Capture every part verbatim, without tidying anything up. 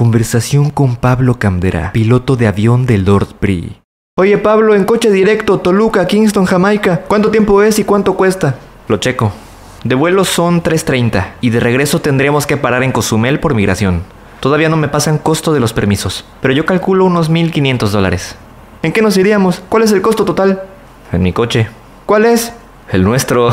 Conversación con Pablo Camdera, piloto de avión de Lord Bree. Oye Pablo, en coche directo, Toluca, Kingston, Jamaica, ¿cuánto tiempo es y cuánto cuesta? Lo checo. De vuelo son tres treinta y de regreso tendríamos que parar en Cozumel por migración. Todavía no me pasan costo de los permisos, pero yo calculo unos mil quinientos dólares. ¿En qué nos iríamos? ¿Cuál es el costo total? En mi coche. ¿Cuál es? El nuestro.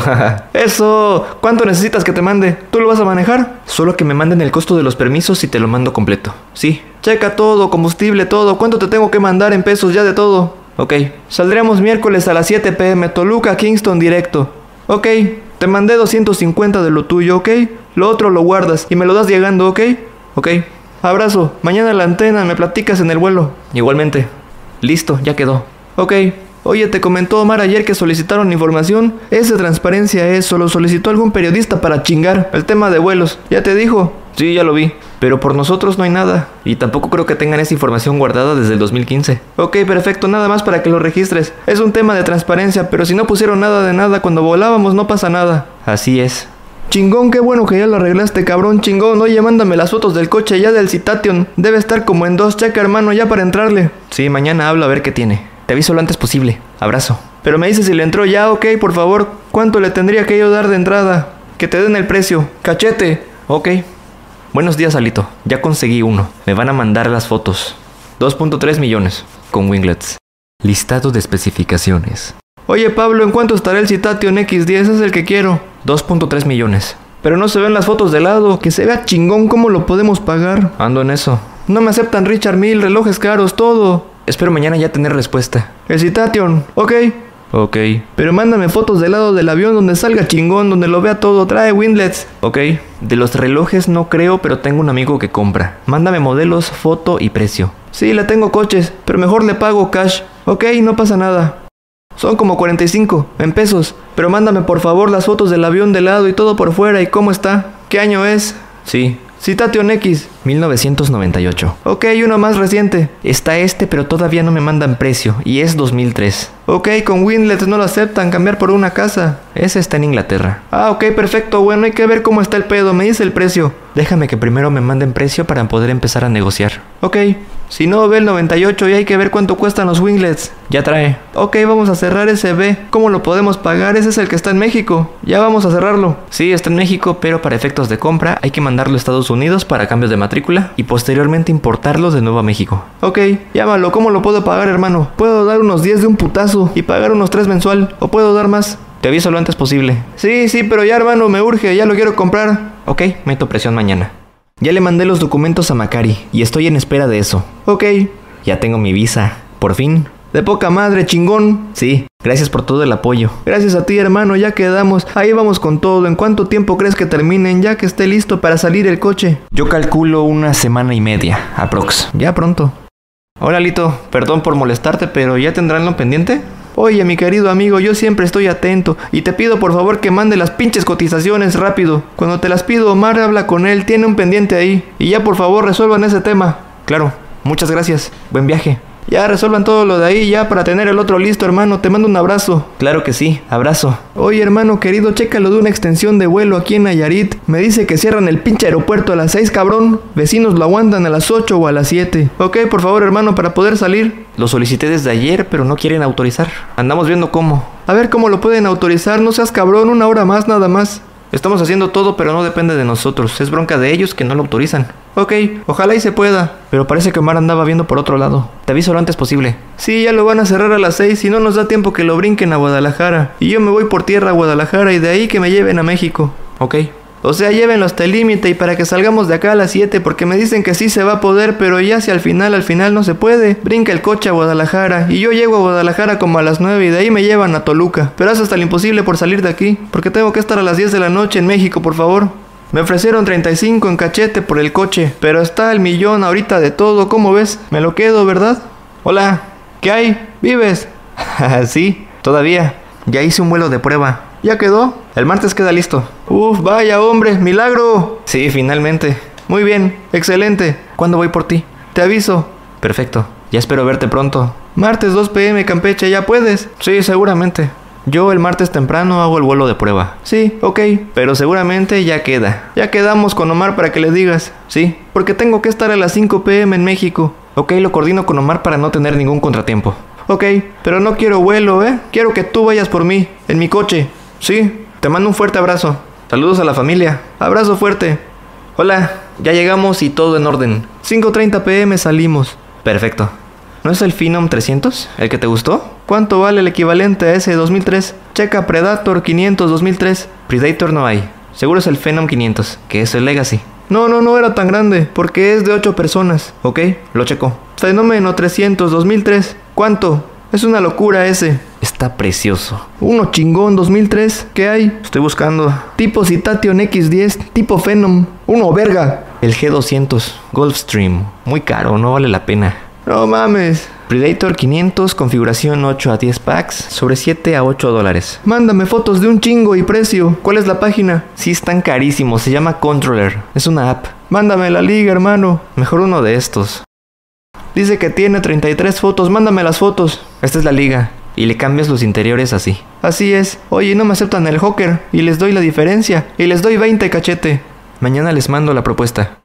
Eso. ¿Cuánto necesitas que te mande? ¿Tú lo vas a manejar? Solo que me manden el costo de los permisos y te lo mando completo. Sí. Checa todo, combustible, todo. ¿Cuánto te tengo que mandar en pesos ya de todo? Ok. Saldremos miércoles a las siete pe eme, Toluca, Kingston directo. Ok. Te mandé doscientos cincuenta de lo tuyo, ¿ok? Lo otro lo guardas y me lo das llegando, ¿ok? Ok. Abrazo. Mañana la antena, me platicas en el vuelo. Igualmente. Listo, ya quedó. Ok. Oye, te comentó Omar ayer que solicitaron información. Esa transparencia es, o lo solicitó algún periodista para chingar el tema de vuelos. ¿Ya te dijo? Sí, ya lo vi. Pero por nosotros no hay nada. Y tampoco creo que tengan esa información guardada desde el dos mil quince. Ok, perfecto. Nada más para que lo registres. Es un tema de transparencia, pero si no pusieron nada de nada cuando volábamos no pasa nada. Así es. Chingón, qué bueno que ya lo arreglaste, cabrón, chingón. Oye, mándame las fotos del coche ya del Citation. Debe estar como en dos, checa, hermano, ya para entrarle. Sí, mañana hablo a ver qué tiene. Te aviso lo antes posible. Abrazo. Pero me dices si le entró ya, ok, por favor. ¿Cuánto le tendría que yo dar de entrada? Que te den el precio. Cachete. Ok. Buenos días, Alito. Ya conseguí uno. Me van a mandar las fotos. dos punto tres millones. Con winglets. Listado de especificaciones. Oye, Pablo, ¿en cuánto estará el Citation equis diez? Es el que quiero. dos punto tres millones. Pero no se ven las fotos de lado. Que se vea chingón, ¿cómo lo podemos pagar? Ando en eso. No me aceptan Richard Mille, relojes caros, todo. Espero mañana ya tener respuesta. El Citation, ok. Ok. Pero mándame fotos del lado del avión donde salga chingón, donde lo vea todo. Trae winglets. Ok. De los relojes no creo, pero tengo un amigo que compra. Mándame modelos, foto y precio. Sí, le tengo coches, pero mejor le pago cash. Ok, no pasa nada. Son como cuarenta y cinco, en pesos. Pero mándame por favor las fotos del avión de lado y todo por fuera y cómo está. ¿Qué año es? Sí. Citation X. mil novecientos noventa y ocho. Ok, uno más reciente. Está este, pero todavía no me mandan precio. Y es dos mil tres. Ok, con winglets no lo aceptan. Cambiar por una casa. Ese está en Inglaterra. Ah, ok, perfecto. Bueno, hay que ver cómo está el pedo. Me dice el precio. Déjame que primero me manden precio para poder empezar a negociar. Ok. Si no, ve el noventa y ocho y hay que ver cuánto cuestan los winglets. Ya trae. Ok, vamos a cerrar ese B. ¿Cómo lo podemos pagar? Ese es el que está en México. Ya vamos a cerrarlo. Sí, está en México, pero para efectos de compra hay que mandarlo a Estados Unidos para cambios de matrícula y posteriormente importarlo de nuevo a México. Ok, llámalo. ¿Cómo lo puedo pagar, hermano? Puedo dar unos diez de un putazo y pagar unos tres mensual. ¿O puedo dar más? Te aviso lo antes posible. Sí, sí, pero ya, hermano, me urge. Ya lo quiero comprar. Ok, meto presión mañana. Ya le mandé los documentos a Macari y estoy en espera de eso. Ok. Ya tengo mi visa. Por fin. De poca madre, chingón. Sí, gracias por todo el apoyo. Gracias a ti, hermano, ya quedamos. Ahí vamos con todo. ¿En cuánto tiempo crees que terminen ya que esté listo para salir el coche? Yo calculo una semana y media, aprox. Ya pronto. Hola, Lito. Perdón por molestarte, pero ¿ya tendrán lo pendiente? Oye, mi querido amigo, yo siempre estoy atento y te pido por favor que mande las pinches cotizaciones rápido. Cuando te las pido, Omar habla con él, tiene un pendiente ahí. Y ya por favor resuelvan ese tema. Claro, muchas gracias. Buen viaje. Ya resuelvan todo lo de ahí ya para tener el otro listo, hermano. Te mando un abrazo. Claro que sí, abrazo. Oye, hermano querido, chécalo de una extensión de vuelo aquí en Nayarit. Me dice que cierran el pinche aeropuerto a las seis, cabrón. Vecinos lo aguantan a las ocho o a las siete. Ok, por favor, hermano, para poder salir. Lo solicité desde ayer, pero no quieren autorizar. Andamos viendo cómo. A ver cómo lo pueden autorizar. No seas cabrón, una hora más nada más. Estamos haciendo todo, pero no depende de nosotros. Es bronca de ellos que no lo autorizan. Ok, ojalá y se pueda. Pero parece que Omar andaba viendo por otro lado. Te aviso lo antes posible. Sí, ya lo van a cerrar a las seis y no nos da tiempo que lo brinquen a Guadalajara. Y yo me voy por tierra a Guadalajara y de ahí que me lleven a México. Ok. O sea, llévenlo hasta el límite y para que salgamos de acá a las siete, porque me dicen que sí se va a poder, pero ya si al final, al final no se puede, brinca el coche a Guadalajara y yo llego a Guadalajara como a las nueve y de ahí me llevan a Toluca. Pero hace hasta lo imposible por salir de aquí, porque tengo que estar a las diez de la noche en México, por favor. Me ofrecieron treinta y cinco en cachete por el coche, pero está el millón ahorita de todo, ¿cómo ves? Me lo quedo, ¿verdad? Hola, ¿qué hay? ¿Vives? Sí, todavía. Ya hice un vuelo de prueba. ¿Ya quedó? El martes queda listo. Uf, vaya hombre, milagro. Sí, finalmente. Muy bien, excelente. ¿Cuándo voy por ti? Te aviso. Perfecto, ya espero verte pronto. Martes dos pe eme, Campeche, ¿ya puedes? Sí, seguramente. Yo el martes temprano hago el vuelo de prueba. Sí, ok, Pero seguramente ya queda. ya quedamos con Omar para que le digas. Sí. Porque tengo que estar a las cinco pe eme en México. Ok, lo coordino con Omar para no tener ningún contratiempo. Ok, pero no quiero vuelo, ¿eh? Quiero que tú vayas por mí, en mi coche. Sí, te mando un fuerte abrazo. Saludos a la familia. Abrazo fuerte. Hola, ya llegamos y todo en orden. cinco treinta pe eme salimos. Perfecto. ¿No es el Phenom trescientos el que te gustó? ¿Cuánto vale el equivalente a ese dos mil tres? Checa Predator quinientos dos mil tres. Predator no hay. Seguro es el Phenom quinientos, que es el Legacy. No, no, no era tan grande, porque es de ocho personas. Ok, lo checo. Fenómeno trescientos dos mil tres. ¿Cuánto? Es una locura ese. Está precioso. Uno chingón dos mil tres. ¿Qué hay? Estoy buscando Tipo Citation equis diez, tipo Phenom. Uno verga. el G doscientos Gulfstream. Muy caro, no vale la pena. No mames. Predator quinientos, configuración ocho a diez packs, sobre siete a ocho dólares. Mándame fotos de un chingo y precio. ¿Cuál es la página? Sí, están carísimos, se llama Controller. Es una app. Mándame la liga, hermano. Mejor uno de estos. Dice que tiene treinta y tres fotos. Mándame las fotos. Esta es la liga. Y le cambias los interiores así. Así es. Oye, no me aceptan el Hawker. Y les doy la diferencia. Y les doy veinte cachete. Mañana les mando la propuesta.